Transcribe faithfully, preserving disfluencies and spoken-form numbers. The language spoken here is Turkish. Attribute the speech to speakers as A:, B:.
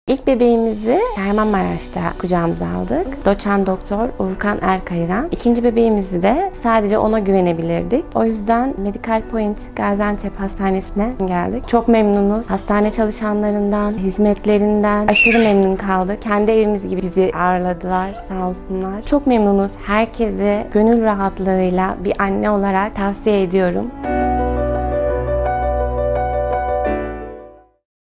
A: İlk bebeğimizi Kahramanmaraş'ta kucağımıza aldık. Doçent doktor Urkan Erkayıran. İkinci bebeğimizi de sadece ona güvenebilirdik. O yüzden Medical Point Gaziantep Hastanesi'ne geldik. Çok memnunuz. Hastane çalışanlarından, hizmetlerinden aşırı memnun kaldık. Kendi evimiz gibi bizi ağırladılar, sağ olsunlar. Çok memnunuz. Herkese gönül rahatlığıyla bir anne olarak tavsiye ediyorum.